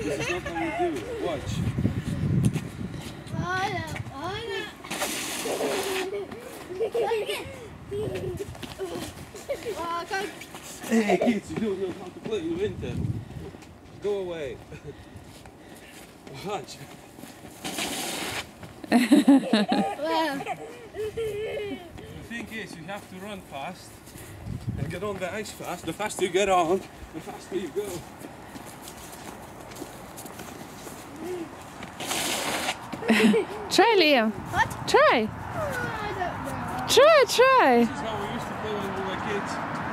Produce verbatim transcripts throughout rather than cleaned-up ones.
This is not how we do it. Watch. Hey kids, you don't know how to play in winter. Go away. Watch. The thing is, you have to run fast and get on the ice fast. The faster you get on, the faster you go. Try, Liam. What? Try. Oh, I don't know. Try, try. This is how we used to play when we were kids.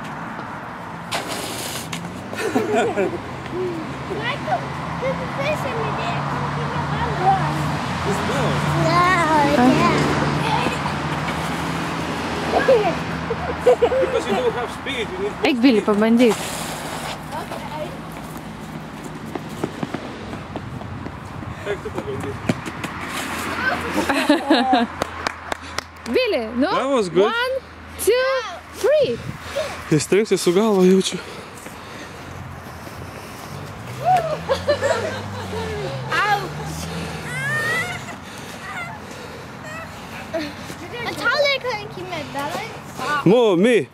Michael, there's a fish in there. Come give me a ball. This is good. No, yeah. Because you don't have speed, you need... Eik Billy побандит. Okay. Kijk, dat ook niet. Billy, no? That was good. One, two, three. Jis trenksis su galva, jaučiu. It's how they couldn't keep my balance. More, me.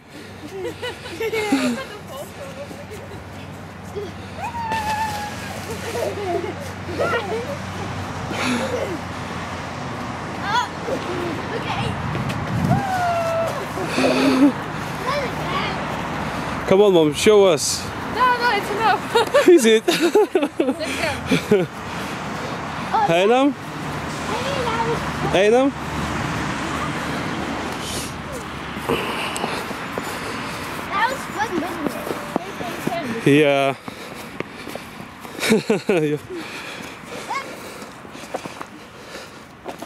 Oh, okay. Come on, Mom, show us. No, no, it's enough. Is it? Einam? Einam? That was fun, wasn't it? Yeah.